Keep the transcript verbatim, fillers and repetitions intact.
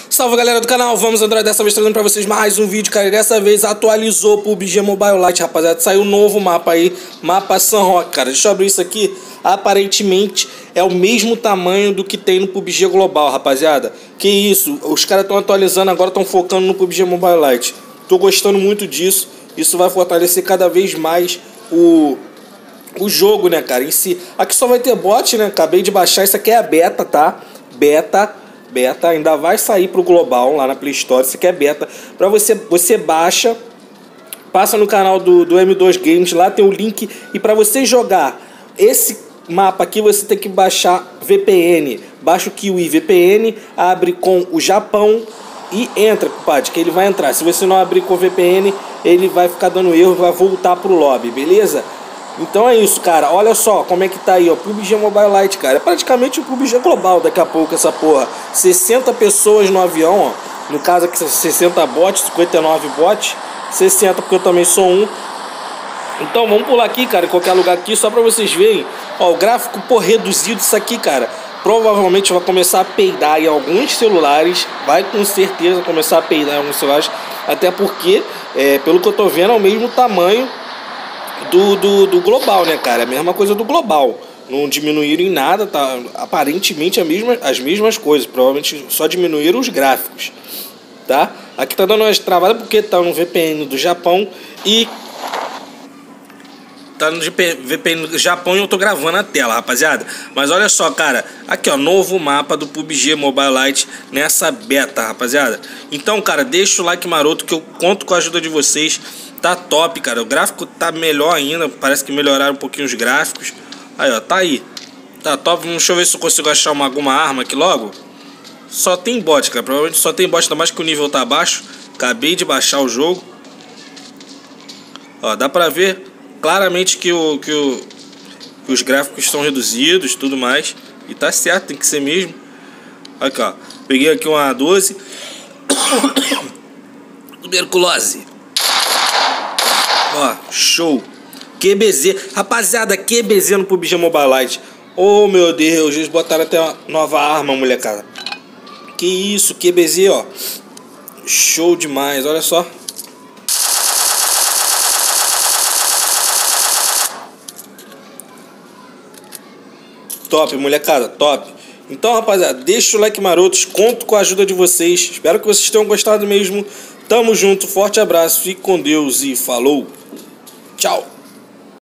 Salve galera do canal, vamos Android, dessa vez trazendo pra vocês mais um vídeo, cara. E dessa vez atualizou pro P U B G Mobile Lite, rapaziada. Saiu um novo mapa aí, mapa Sunrock, cara. Deixa eu abrir isso aqui. Aparentemente é o mesmo tamanho do que tem no P U B G Global, rapaziada. Que isso, os caras estão atualizando agora, estão focando no P U B G Mobile Lite. Tô gostando muito disso. Isso vai fortalecer cada vez mais o... o jogo, né, cara, em si. Aqui só vai ter bot, né, acabei de baixar. Isso aqui é a beta, tá? Beta, beta, ainda vai sair pro global lá na Play Store. Isso aqui é beta, pra você, você baixa, passa no canal do, do M dois Games, lá tem o link. E pra você jogar esse mapa aqui, você tem que baixar V P N. Baixa o Kiwi V P N, abre com o Japão e entra, compadre, que ele vai entrar. Se você não abrir com o V P N, ele vai ficar dando erro, vai voltar pro lobby, beleza? Então é isso, cara. Olha só como é que tá aí, ó. P U B G Mobile Lite, cara. É praticamente o P U B G global daqui a pouco, essa porra. sessenta pessoas no avião, ó. No caso aqui, sessenta bots, cinquenta e nove bots. sessenta, porque eu também sou um. Então vamos pular aqui, cara, em qualquer lugar aqui, só pra vocês verem. Ó, o gráfico, pô, reduzido. Isso aqui, cara, provavelmente vai começar a peidar em alguns celulares. Vai com certeza começar a peidar em alguns celulares. Até porque, é, pelo que eu tô vendo, é o mesmo tamanho Do, do, do global, né, cara? É a mesma coisa do global. Não diminuíram em nada, tá? Aparentemente a mesma, as mesmas coisas. Provavelmente só diminuíram os gráficos, tá? Aqui tá dando umas travadas porque tá no V P N do Japão e tá no V P N do Japão e eu tô gravando a tela, rapaziada. Mas olha só, cara, aqui ó, novo mapa do P U B G Mobile Lite nessa beta, rapaziada. Então, cara, deixa o like maroto que eu conto com a ajuda de vocês. Tá top, cara. O gráfico tá melhor ainda. Parece que melhoraram um pouquinho os gráficos. Aí, ó. Tá aí. Tá top. Deixa eu ver se eu consigo achar uma, alguma arma aqui logo. Só tem bot, cara. Provavelmente só tem bot. Ainda mais que o nível tá baixo. Acabei de baixar o jogo. Ó, dá pra ver claramente que, o, que, o, que os gráficos são reduzidos e tudo mais. E tá certo, tem que ser mesmo. Aqui, ó. Peguei aqui uma doze. Tuberculose. Ó, show. Q B Z. Rapaziada, Q B Z no P U B G Mobile Lite. Oh, meu Deus. Eles botaram até uma nova arma, molecada. Que isso, Q B Z, ó. Show demais, olha só. Top, molecada, top. Então, rapaziada, deixa o like marotos. Conto com a ajuda de vocês. Espero que vocês tenham gostado mesmo. Tamo junto, forte abraço, fique com Deus e falou. Tchau.